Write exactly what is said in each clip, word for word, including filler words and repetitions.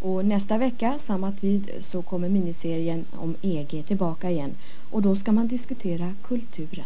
Och nästa vecka, samma tid, så kommer miniserien om E G tillbaka igen. Och då ska man diskutera kulturen.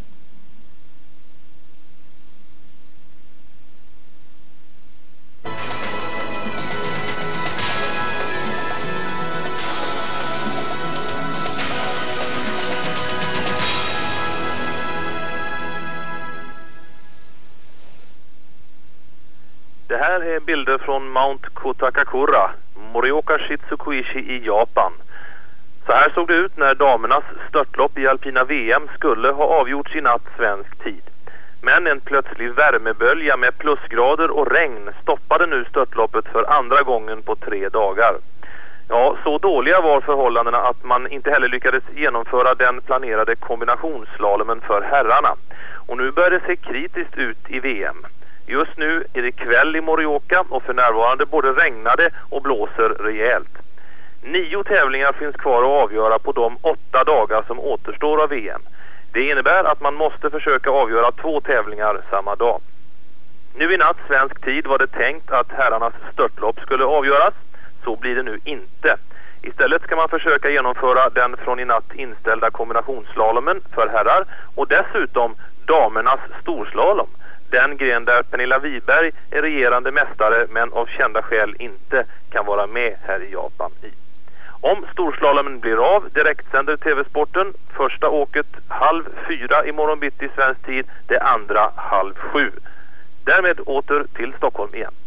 Det här är bilder från Mount Kotakakura, Morioka Shizukuishi i Japan. Så här såg det ut när damernas störtlopp i alpina V M skulle ha avgjorts i natt svensk tid. Men en plötslig värmebölja med plusgrader och regn stoppade nu störtloppet för andra gången på tre dagar. Ja, så dåliga var förhållandena att man inte heller lyckades genomföra den planerade kombinationsslalomen för herrarna. Och nu börjar det se kritiskt ut i V M. Just nu är det kväll i Morioka och för närvarande både regnade och blåser rejält. Nio tävlingar finns kvar att avgöra på de åtta dagar som återstår av V M. Det innebär att man måste försöka avgöra två tävlingar samma dag. Nu i natt svensk tid var det tänkt att herrarnas störtlopp skulle avgöras. Så blir det nu inte. Istället ska man försöka genomföra den från i natt inställda kombinationsslalomen för herrar och dessutom damernas storslalom. Den gren där Pernilla Wiberg är regerande mästare men av kända skäl inte kan vara med här i Japan i. Om storslalomen blir av direktsänder T V-sporten första åket halv fyra i morgon bitti svensk tid, det andra halv sju. Därmed åter till Stockholm igen.